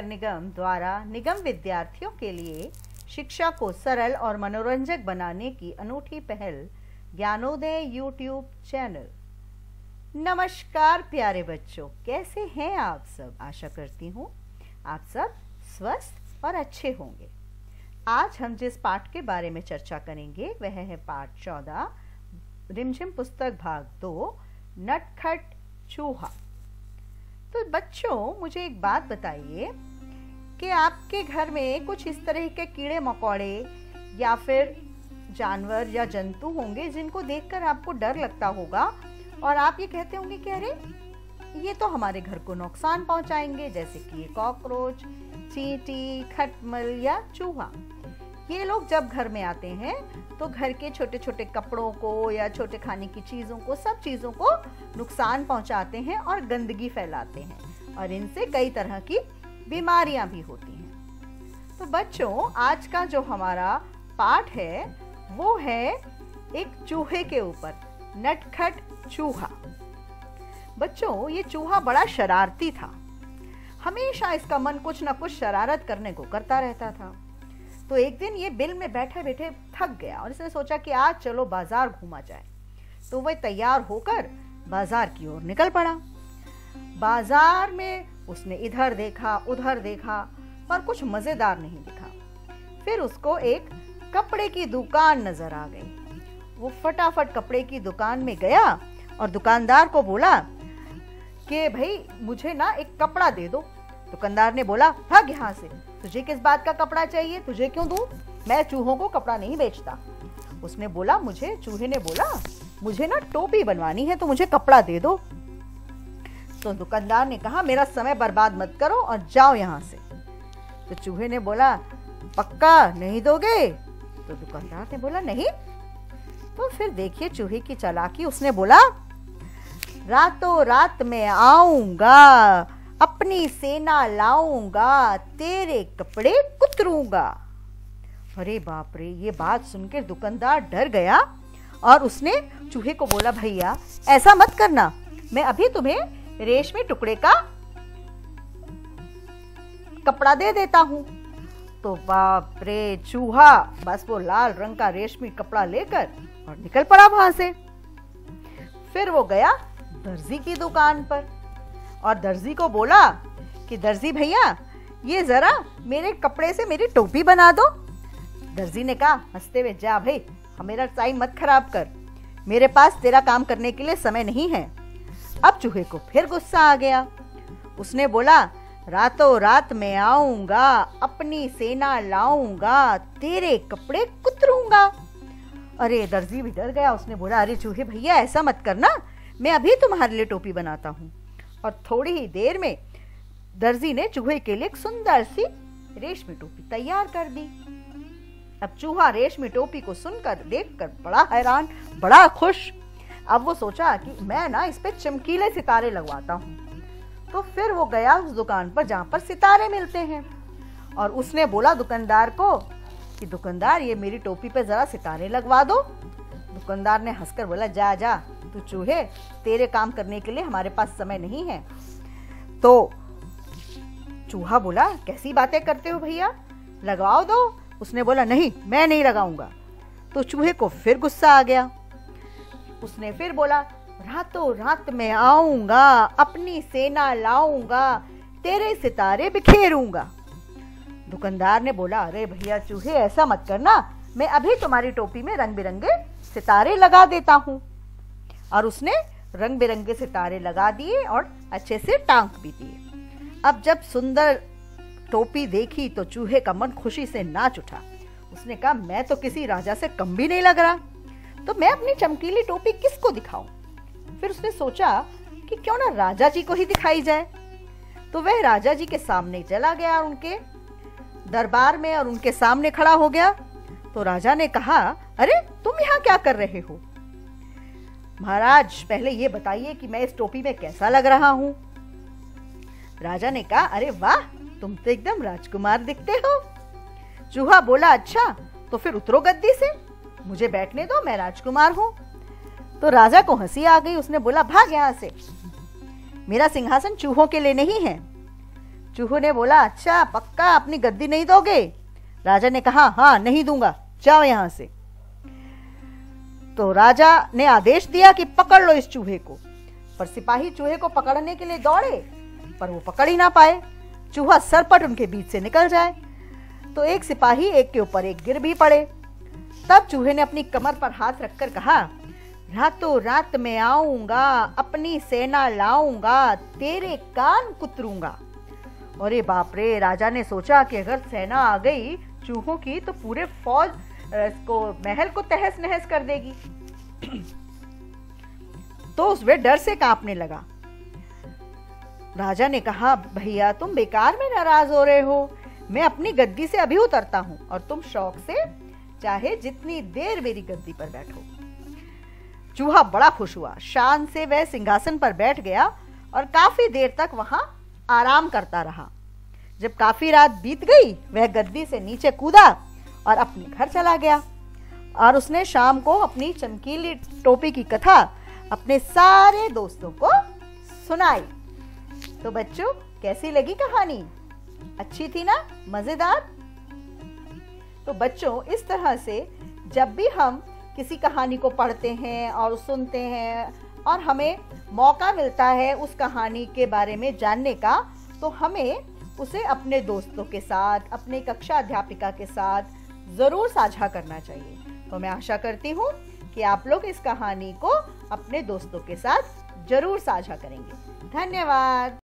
नगर निगम द्वारा निगम विद्यार्थियों के लिए शिक्षा को सरल और मनोरंजक बनाने की अनूठी पहल ज्ञानोदय यूट्यूब चैनल। नमस्कार प्यारे बच्चों, कैसे हैं आप सब? आशा करती हूँ आप सब स्वस्थ और अच्छे होंगे। आज हम जिस पाठ के बारे में चर्चा करेंगे वह है पाठ 14, रिमझिम पुस्तक भाग 2, नटखट चूहा। तो बच्चों, मुझे एक बात बताइए कि आपके घर में कुछ इस तरह के कीड़े मकोड़े या फिर जानवर या जंतु होंगे जिनको देखकर आपको डर लगता होगा और आप ये कहते होंगे कि अरे ये तो हमारे घर को नुकसान पहुंचाएंगे, जैसे कि कॉकरोच, चींटी, खटमल या चूहा। ये लोग जब घर में आते हैं तो घर के छोटे छोटे कपड़ों को या छोटे खाने की चीज़ों को, सब चीज़ों को नुकसान पहुंचाते हैं और गंदगी फैलाते हैं और इनसे कई तरह की बीमारियां भी होती हैं। तो बच्चों, आज का जो हमारा पाठ है वो है एक चूहे के ऊपर, नटखट चूहा। बच्चों, ये चूहा बड़ा शरारती था। हमेशा इसका मन कुछ ना कुछ शरारत करने को करता रहता था। तो एक दिन ये बिल में बैठे बैठे थक गया और इसने सोचा कि आज चलो बाजार घूमा जाए। तो वह तैयार होकर बाजार की ओर निकल पड़ा। बाजार में उसने इधर देखा उधर देखा पर कुछ मजेदार नहीं दिखा। फिर उसको एक कपड़े की दुकान नजर आ गई। वो फटाफट कपड़े की दुकान में गया और दुकानदार को बोला कि भाई मुझे ना एक कपड़ा दे दो। दुकानदार ने बोला, भाग यहाँ से, तुझे किस बात का कपड़ा चाहिए, तुझे क्यों दूं? मैं चूहों को कपड़ा नहीं बेचता। उसने बोला, चूहे ने बोला मुझे ना टोपी बनवानी है तो मुझे कपड़ा दे दो। तो दुकानदार ने कहा, मेरा समय बर्बाद मत करो और जाओ यहाँ से। तो चूहे ने बोला, पक्का नहीं दोगे? तो दुकानदार ने बोला, नहीं। तो फिर देखिए चूहे की चालाकी, उसने बोला, रातों रात में आऊंगा, अपनी सेना लाऊंगा, तेरे कपड़े कुतरूंगा। अरे बाप रे, ये बात सुनकर दुकानदार डर गया और उसने चूहे को बोला, भैया ऐसा मत करना, मैं अभी तुम्हें रेशमी टुकड़े का कपड़ा दे देता हूं। तो बाप रे, चूहा बस वो लाल रंग का रेशमी कपड़ा लेकर और निकल पड़ा वहां से। फिर वो गया दर्जी की दुकान पर और दर्जी को बोला कि दर्जी भैया, ये जरा मेरे कपड़े से मेरी टोपी बना दो। दर्जी ने कहा हंसते हुए, जा भाई, मेरा टाइम मत खराब कर, मेरे पास तेरा काम करने के लिए समय नहीं है। अब चूहे को फिर गुस्सा आ गया। उसने बोला, रातों रात में आऊंगा, अपनी सेना लाऊंगा, तेरे कपड़े कुतरूंगा। अरे दर्जी भी डर गया। उसने बोला, अरे चूहे भैया ऐसा मत करना, मैं अभी तुम्हारे लिए टोपी बनाता हूँ। और थोड़ी ही देर में दर्जी ने चूहे के लिए एक सुंदर सी रेशमी टोपी तैयार कर दी। अब चूहा रेशमी टोपी को सुनकर, देखकर बड़ा हैरान, बड़ा खुश। अब वो सोचा कि मैं ना इस पे चमकीले सितारे लगवाता हूँ। तो फिर वो गया उस दुकान पर जहाँ पर सितारे मिलते हैं और उसने बोला दुकानदार को कि दुकानदार, ये मेरी टोपी पे जरा सितारे लगवा दो। दुकानदार ने हंसकर बोला, जा जा तू चूहे, तेरे काम करने के लिए हमारे पास समय नहीं है। तो चूहा बोला, कैसी बातें करते हो भैया, लगवाओ दो। उसने बोला, नहीं, मैं नहीं लगाऊंगा। तो चूहे को फिर गुस्सा आ गया। उसने फिर बोला, रातों रात में आऊंगा, अपनी सेना लाऊंगा, तेरे सितारे बिखेरूंगा। दुकानदार ने बोला, अरे भैया चूहे ऐसा मत करना, मैं अभी तुम्हारी टोपी में रंग बिरंगे सितारे लगा देता हूँ। और उसने रंग बिरंगे सितारे लगा दिए और अच्छे से टांक भी दिए। अब जब सुंदर टोपी देखी तो चूहे का मन खुशी से नाच उठा। उसने कहा, मैं तो किसी राजा से कम भी नहीं लग रहा, तो मैं अपनी चमकीली टोपी किसको दिखाऊं? फिर उसने सोचा कि क्यों ना राजा जी को ही दिखाई जाए। तो वह राजा जी के सामने चला गया, उनके दरबार में, और उनके सामने खड़ा हो गया। तो राजा ने कहा, अरे तुम यहाँ क्या कर रहे हो? महाराज, पहले ये बताइए कि मैं इस टोपी में कैसा लग रहा हूँ? राजा ने कहा, अरे वाह, तुम तो एकदम राजकुमार दिखते हो। चूहा बोला, अच्छा तो फिर उतरो गद्दी से, मुझे बैठने दो, मैं राजकुमार हूँ। तो राजा को हंसी आ गई। उसने बोला, भाग यहाँ से, मेरा सिंहासन चूहों के लिए नहीं है। चूहों ने बोला, अच्छा पक्का अपनी गद्दी नहीं दोगे? राजा ने कहा, हाँ नहीं दूंगा, जाओ यहां से। तो राजा ने आदेश दिया कि पकड़ लो इस चूहे को, पर सिपाही चूहे को पकड़ने के लिए दौड़े, पर वो पकड़ ही ना पाए। चूहा सरपट उनके बीच से निकल जाए तो एक सिपाही एक के ऊपर एक गिर भी पड़े। तब चूहे ने अपनी कमर पर हाथ रखकर कहा, रातों रात में आऊंगा, अपनी सेना लाऊंगा, तेरे कान कुतरूंगा। अरे बाप रे, राजा ने सोचा कि अगर सेना आ गई चूहों की तो पूरे फौज को महल को तहस नहस कर देगी। तो उसमें डर से कांपने लगा। राजा ने कहा, भैया तुम बेकार में नाराज हो रहे हो, मैं अपनी गद्दी से अभी उतरता हूं और तुम शौक से चाहे जितनी देर मेरी गद्दी पर बैठो। चूहा बड़ा खुश हुआ, शान से वह सिंहासन पर बैठ गया और काफी देर तक वहां आराम करता रहा। जब काफी रात बीत गई, वह गद्दी से नीचे कूदा और अपने घर चला गया और उसने शाम को अपनी चमकीली टोपी की कथा अपने सारे दोस्तों को सुनाई। तो बच्चों, कैसी लगी कहानी? अच्छी थी ना, मजेदार? तो बच्चों, इस तरह से जब भी हम किसी कहानी को पढ़ते हैं और सुनते हैं और हमें मौका मिलता है उस कहानी के बारे में जानने का, तो हमें उसे अपने दोस्तों के साथ, अपने कक्षा अध्यापिका के साथ जरूर साझा करना चाहिए। तो मैं आशा करती हूँ कि आप लोग इस कहानी को अपने दोस्तों के साथ जरूर साझा करेंगे। धन्यवाद।